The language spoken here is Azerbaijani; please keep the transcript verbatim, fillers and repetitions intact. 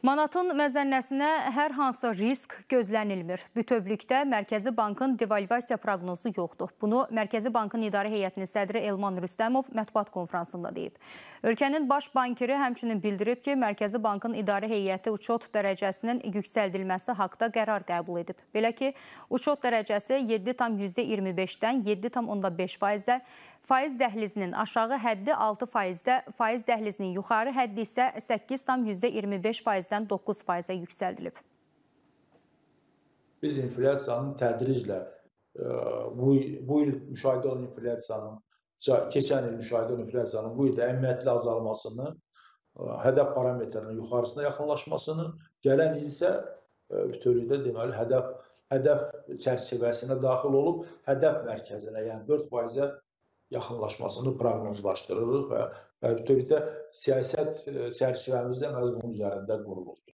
Manatın məzənnəsinə hər hansı risk gözlənilmir. Bütövlükdə Mərkəzi Bankın devalvasiya proqnozu yoxdur. Bunu Mərkəzi Bankın İdarə Heyətinin sədri Elman Rüstəmov mətbuat konfransında deyib. Ölkənin baş bankiri həmçinin bildirib ki, Mərkəzi Bankın İdarə Heyəti uçot dərəcəsinin yüksəldilməsi haqda qərar qəbul edib. Belə ki, uçot dərəcəsi yeddi tam iyirmi beşdən yeddi tam beş faizə, faiz dəhlizinin aşağı həddi altı faizdə, faiz dəhlizinin yuxarı həddi isə səkkiz tam iyirmi beş faizdən doqquz faizə yüksəldilib. Biz inflyasiyanın tədriclə bu, bu il müşahidə olan inflyasiyanın, keçən il müşahidə olan inflyasiyanın bu ildə əməliyyatlı azalmasını, hədəf parametrinin yuxarısına yaxınlaşmasını, gələn il isə bütövlükdə deməli hədəf, hədəf çərçivəsinə daxil olub, hədəf mərkəzinə, yəni dörd faizə yaxınlaşmasını proqnozlaşdırırıq və bütövlükdə siyasət çərçivəmizdə məhz bunun üzərində qurulubdur.